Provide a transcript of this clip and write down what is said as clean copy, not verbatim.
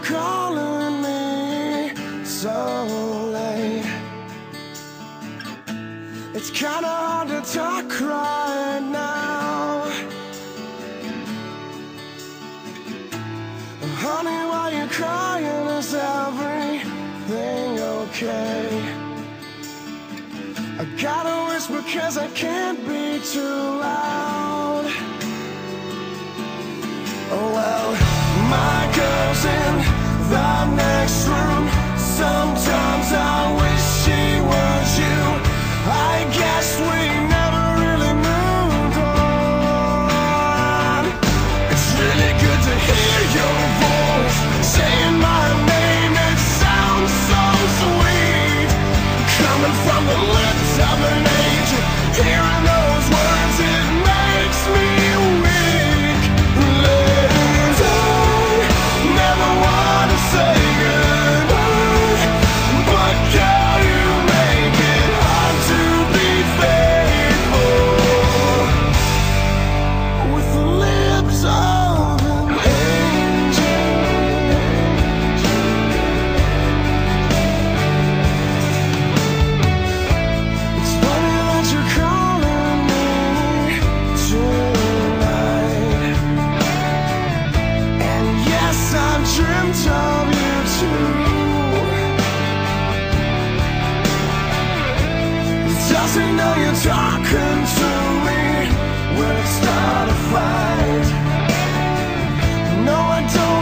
calling me so late? It's kinda hard to talk right now. Honey, why you crying? Is everything okay? I gotta whisper 'cause I can't be too loud. Oh well, my girl's in the next room. Sometimes I wish she was you. I guess we never really moved on. It's really good to hear your voice saying my name. It sounds so sweet, coming from the lips of an angel. Hearing those words, it makes me weak. Liz, I never want to say goodbye, but girl, you make it hard to be faithful with the lips of an angel. It's funny that you're calling me tonight, and yes, I've dreamt of you too. Does he know you're talking to me? Will it start a fight? No, I don't